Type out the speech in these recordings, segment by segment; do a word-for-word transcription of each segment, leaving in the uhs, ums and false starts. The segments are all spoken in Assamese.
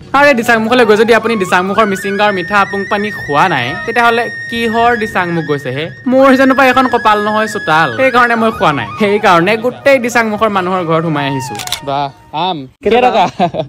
আৰে দিচাংমুখলৈ গৈ যদি আপুনি দিচাংমুখৰ মিচিংগাঁৱৰ মিঠা আপুং পানী খোৱা নাই তেতিয়াহ'লে কিহৰ দিচাংমুখ গৈছে হে মোৰ জানো পাই এখন কপাল নহয় চোতাল সেইকাৰণে মই খোৱা নাই সেইকাৰণে গোটেই দিচাংমুখৰ মানুহৰ ঘৰত সোমাই আহিছো বা আম কেই টকা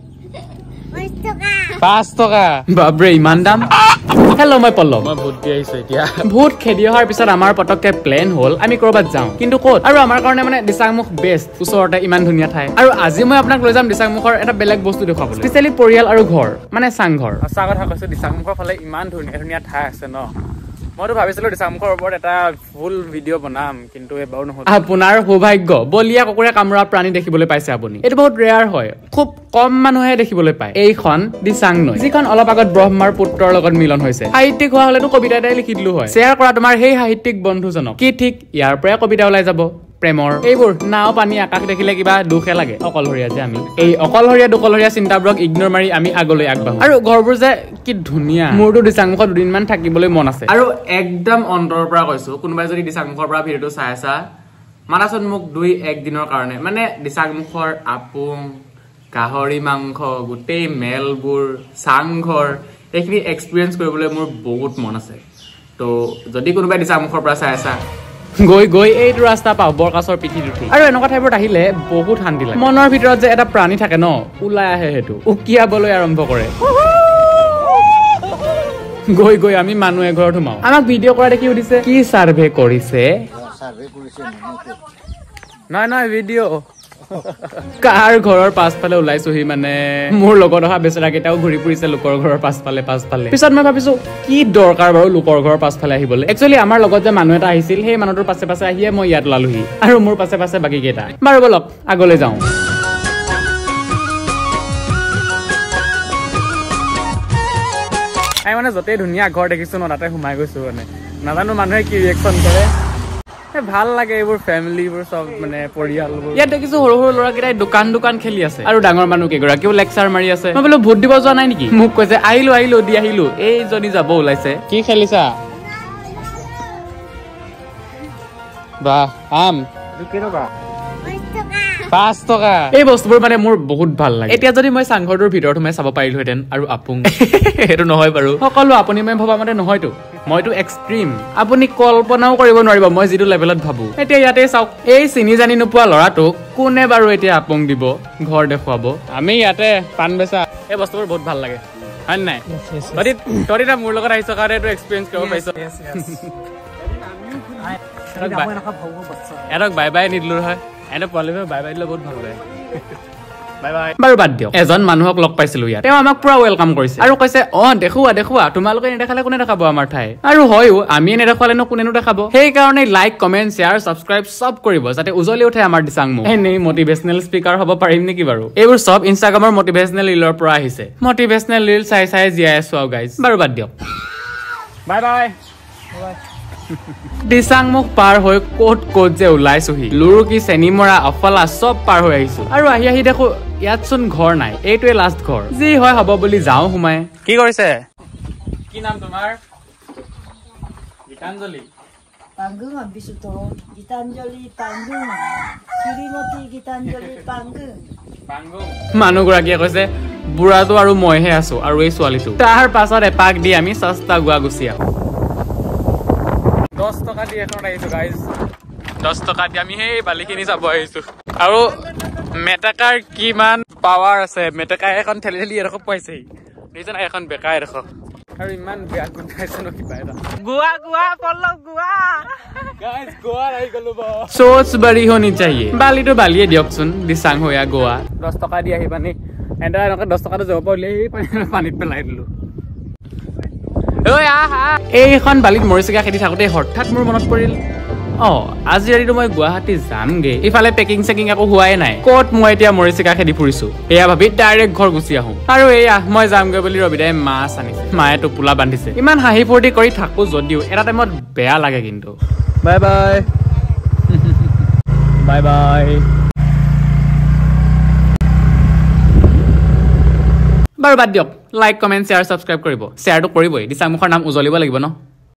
পাঁচ টকা বাবৰে ইমান দাম হেল্ল' মই পল্লৱ মই ভোট দি আহিছো এতিয়া ভোট খেদি অহাৰ পিছত আমাৰ পটককে প্লেন হ'ল আমি কৰবাত যাওঁ কিন্তু ক'ত আৰু আমাৰ কাৰণে মানে দিচাংমুখ বেষ্ট ওচৰতে ইমান ধুনীয়া ঠাই আৰু আজি মই আপোনাক লৈ যাম দিচাংমুখৰ এটা বেলেগ বস্তু দেখুৱাবলৈ স্পেচিয়েলি পৰিয়াল আৰু ঘৰ মানে চাংঘৰ সঁচা কথা কৈছো দিচাংমুখৰ ফালে ইমান ধুনীয়া ধুনীয়া ঠাই আছে ন মইতো ভাবিছিলো দিচাংমুখৰ ওপৰত এটা ফুল ভিডিঅ' বনাম কিন্তু এবাৰো নহ'ল আপোনাৰ সৌভাগ্য বলিয়া কুকুৰে কামোৰা প্ৰাণী দেখিবলৈ পাইছে আপুনি এইটো বহুত ৰেয়াৰ হয় খুব কম মানুহে দেখিবলৈ পায় এইখন দিচাং নৈ যিখন অলপ আগত ব্ৰহ্মাৰ পুত্ৰৰ লগত মিলন হৈছে সাহিত্যিক হোৱা হলেতো কবিতা এটাই লিখি দিলো হয় শ্বেয়াৰ কৰা তোমাৰ সেই সাহিত্যিক বন্ধুজনক কি ঠিক ইয়াৰ পৰাই কবিতা ওলাই যাব প্ৰেমৰ এইবোৰ নাও পানী আকাশ দেখিলে কিবা দুখে লাগে অকলহৰীয়া যে আমি এই অকলহৰীয়া দুকলহৰীয়া চিন্তাবোৰক ইগনোৰ মাৰি আমি আগলৈ আগবাঢ়ো আৰু ঘৰবোৰ যে কি ধুনীয়া মোৰতো দিচাংমুখত দুদিনমান থাকিবলৈ মন আছে আৰু একদম অন্তৰৰ পৰা কৈছো কোনোবাই যদি দিচাংমুখৰ পৰা ভিডিঅ'টো চাই আছা মানাচোন মোক দুই এক দিনৰ কাৰণে মানে দিচাংমুখৰ আপুং গাহৰি মাংস গোটেই মেলবোৰ চাংঘৰ এইখিনি এক্সপিৰিয়েঞ্চ কৰিবলৈ মোৰ বহুত মন আছে তো যদি কোনোবাই দিচাংমুখৰ পৰা চাই আছা গৈ গৈ এইটো ৰাস্তা পাও বৰকাছৰ পিঠিত উঠি আৰু এনেকুৱা ঠাইবোৰত আহিলে বহুত শান্তি লাগে মনৰ ভিতৰত যে এটা প্ৰাণী থাকে ন ওলাই আহে সেইটো উকিয়াবলৈ আৰম্ভ কৰে গৈ গৈ আমি মানুহ এঘৰত সোমাও আমাক ভিডিঅ' কৰা দেখি সুধিছে কি চাৰ্ভে কৰিছে নাই নাই ভিডিঅ' কাৰ ঘৰৰ পাছফালে ওলাইছোহি মানে মোৰ লগত অহা বেচেৰা কেইটাও ঘূৰি ফুৰিছে লোকৰ ঘৰৰ পাছফালে পাছফালে পিছত মই ভাবিছো কি দৰকাৰ বাৰু লোকৰ ঘৰৰ পাছফালে আহিবলৈ একচুৱেলি আমাৰ লগত যে মানুহ এটা আহিছিল সেই মানুহটোৰ পাছে পাছে আহিয়ে মই ইয়াত ওলালোহি আৰু মোৰ পাছে পাছে বাকী কেইটা বাৰু বলক আগলৈ যাওঁ আমি মানে য'তেই ধুনীয়া ঘৰ দেখিছো ন তাতে সোমাই গৈছো মানে নাজানো মানুহে কি ৰিয়েকশ্যন কৰে ভাল লাগে এইবোৰ ফেমিলিবোৰ চব মানে পৰিয়ালবোৰ ইয়াত দেখিছো সৰু সৰু ল'ৰাকেইটাই দোকান দোকান খেলি আছে আৰু ডাঙৰ মানুহ কেইগৰাকীও লেকচাৰ মাৰি আছে মই বোলো ভোট দিব যোৱা নাই নেকি মোক কৈছে আহিলো আহিলো দি আহিলো এইজনী যাব ওলাইছে কি খেলিছা বা আম পাঁচ টকা এই বস্তুবোৰ মানে মোৰ বহুত ভাল লাগে এতিয়া যদি মই চাংঘৰটোৰ ভিতৰত সোমাই চাব পাৰিলোহেঁতেন আৰু আপুং সেইটো নহয় বাৰু সকলো আপুনি মই ভবা মতে নহয়তো মইতো এক্সট্ৰিম আপুনি কল্পনাও কৰিব নোৱাৰিব মই যিটো লেভেলত ভাবো এতিয়া ইয়াতে চাওক এই চিনি জানি নোপোৱা ল'ৰাটোক কোনে বাৰু এতিয়া আপুং দিব ঘৰ দেখুৱাব আমি ইয়াতে পাণ বেচা এই বস্তুবোৰ বহুত ভাল লাগে হয় নাই তই তই মোৰ লগত আহিছ কাৰণে এইটো এক্সপিৰিয়েঞ্চ কৰিব পাৰিছ এৰক বাই বাই নিদিলো হয় এনে পলিমে বাই বাই দিলে বহুত ভাল লাগে বাই বাই বাৰু বাদ দিয়ক এজন মানুহক লগ পাইছিলো ইয়াত তেওঁ আমাক পুৰা ৱেলকাম কৰিছে আৰু কৈছে অ দেখুৱা দেখুৱা তোমালোকে নেদেখালে কোনে দেখাব আমাৰ ঠাই আৰু হয়ো আমি নেদেখালেনো কোনেনো দেখাব সেইকাৰণে লাইক কমেণ্ট শ্বেয়াৰ ছাবস্ক্ৰাইব চব কৰিব যাতে উজলি উঠে আমাৰ দিচাংমুখ এনেই মটিভেশ্যনেল স্পীকাৰ হ'ব পাৰিম নেকি বাৰু এইবোৰ চব ইনষ্টাগ্ৰামৰ মটিভেশ্যনেল ৰিলৰ পৰা আহিছে মটিভেশ্যনেল ৰিল চাই চাই জীয়াই আছো আৰু গাইজ বাৰু বাদ দিয়ক বাই বাই দিচাংমুখ পাৰ হৈ ক'ত ক'ত যে ওলাইছোহি লুৰুকি চেনিমৰা আফলা চব পাৰ হৈ আহিছো আৰু আহি আহি দেখো ইয়াত চোন ঘৰ নাই এইটোৱে লাষ্ট ঘৰ যি হয় হ'ব বুলি যাওঁ সোমাই কি কৰিছে কি নাম তোমাৰ গীতাঞ্জলি 방금 안 비슷해. 기탄절리 방금. শ্ৰীমতী গীতাঞ্জলি পাংগুং পাংগুং মানুহগৰাকীয়ে কৈছে বুঢ়াটো আৰু মইহে আছো আৰু এই ছোৱালীটো তাৰ পাছত এপাক দি আমি সস্তা গুৱা গুচি আহো দহ টকা দি এখন আহিছো গাইজ দহ টকা দি আমি সেই বালিখিনি চাব আহিছো আৰু মেটেকাৰ কিমান পাৱাৰ আছে মেটেকাই এখন ঠেলি ঠেলি এডোখৰ পাইছেহি নিজন এখন বেকাই এডোখৰ আৰু ইমান বেয়া গোন্ধাইছে ন কিবা এটা গোৱা গোৱা পল্লৱ গোৱা গাইজ গোৱা আহি গলো বা সোচ বড়ি হোনি চাহিয়ে বালিটো বালিয়ে দিয়কচোন দিচাং হোয়া গোৱা দহ টকা দি আহি পানি এটা এনেকৈ দহ টকাটো যাব পাৰিলে এই পানীত পেলাই দিলো এইখন বালিত মৰিচিকা খেতি থাকোঁতে হঠাৎ মোৰ মনত পৰিল অ আজি ৰাতিটো মই গুৱাহাটী যামগে ইফালে পেকিং চেকিং একো হোৱাই নাই ক'ত মই এতিয়া মৰিচিকা খেদি ফুৰিছো এয়া ভাবি ডাইৰেক্ট ঘৰ গুচি আহো আৰু এয়া মই যামগে বুলি ৰবিদাই মাছ আনিছে মায়ে টোপোলা বান্ধিছে ইমান হাঁহি ফূৰ্তি কৰি থাকো যদিও এটা টাইমত বেয়া লাগে কিন্তু বাই বাই বাই বাই বাৰু বাদ দিয়ক লাইক কমেণ্ট শ্বেয়াৰ ছাবস্ক্ৰাইব কৰিব শ্বেয়াৰটো কৰিবই দিচাংমুখৰ নাম উজলিব লাগিব ন